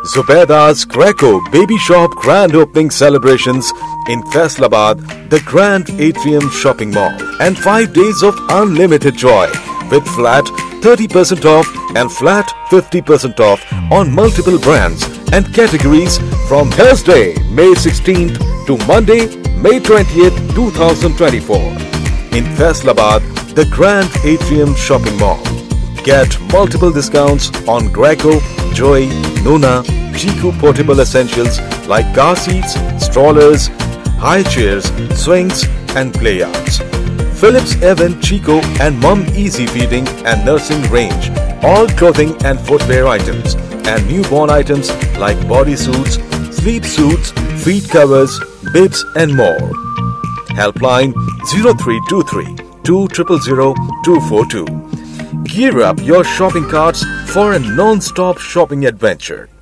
Zubeda's Greco Baby Shop grand opening celebrations in Faisalabad, the Grand Atrium Shopping Mall, and 5 days of unlimited joy with flat 30% off and flat 50% off on multiple brands and categories from Thursday, May 16th to Monday, May 20th, 2024 in Faisalabad, the Grand Atrium Shopping Mall. Get multiple discounts on Greco, Joy, Nuna, Chiku portable essentials like car seats, strollers, high chairs, swings and play yards. Philips Evan, Chico and Mum Easy Feeding and Nursing range. All clothing and footwear items and newborn items like bodysuits, sleep suits, feet covers, bibs and more. Helpline 0323 200 242. Gear up your shopping carts for a non-stop shopping adventure.